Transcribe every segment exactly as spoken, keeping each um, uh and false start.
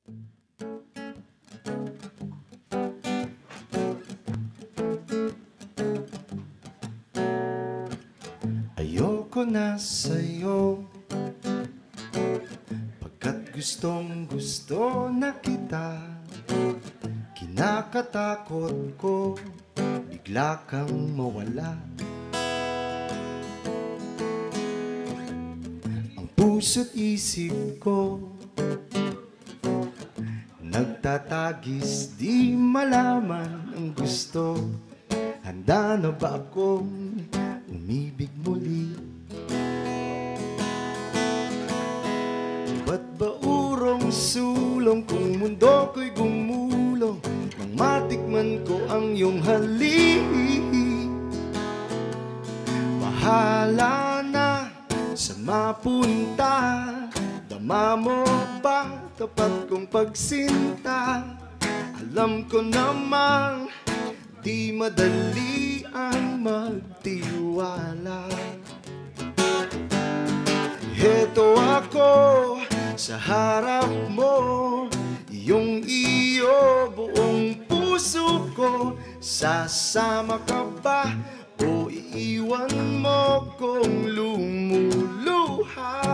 Ayoko na sa'yo, pagkat gustong gusto na kita. Kinakatakot ko, bigla kang mawala. Ang puso't isip ko nagtatagis, di malaman ang gusto. Handa na ba akong umibig muli? Ba't ba urong sulong kung mundo ko'y gumulong nang matikman ko ang iyong halik? Bahala na sa mapunta, dama mo ba tapat kong pagsinta? Alam ko namang di madali ang magtiwala. Heto ako sa harap mo, iyong iyo buong puso ko. Sasama ka ba o iiwan mo kong lumuluha?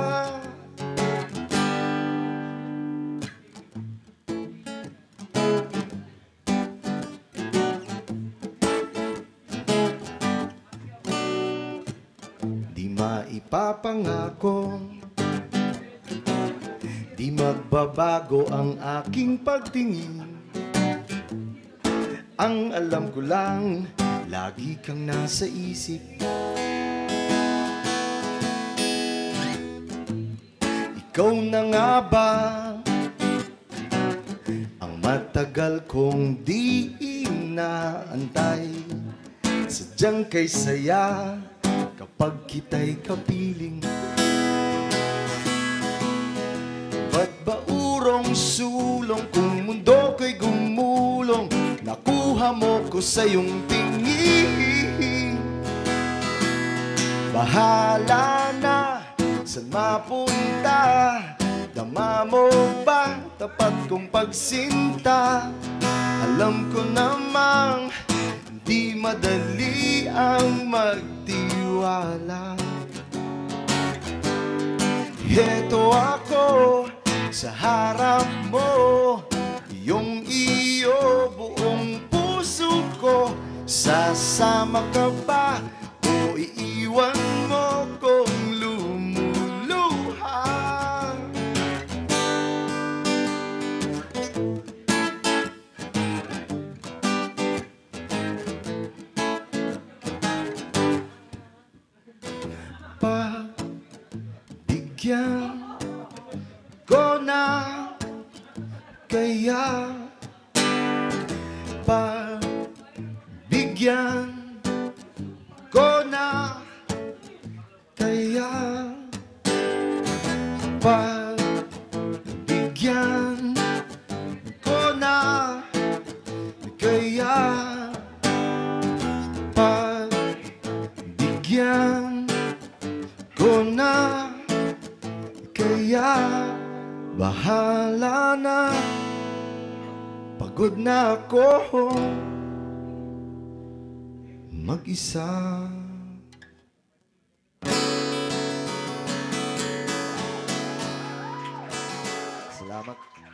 Di maipapangako, di magbabago ang aking pagtingin. Ang alam ko lang, lagi kang nasa isip. Ikaw na nga ba ang matagal kong di inaantay? Sadyang kay saya kapag kita'y kapiling. Ba't ba urong sulong kung mundo ko'y gumulong? Nakuha mo ko sa iyong tingin. Bahala na saan mapunta, dama mo ba tapat kong pagsinta? Alam ko namang di madali ang magtiwala. Heto ako sa harap mo, iyong iyo buong puso ko. Sasama ka ba o iiwan mo kong lumuluha? Pagbigyan ko na kaya, pagbigyan ko na kaya, pagbigyan ko na kaya, pagbigyan ko na kaya. Bahala na, pagod na ako mag-isa. Salamat.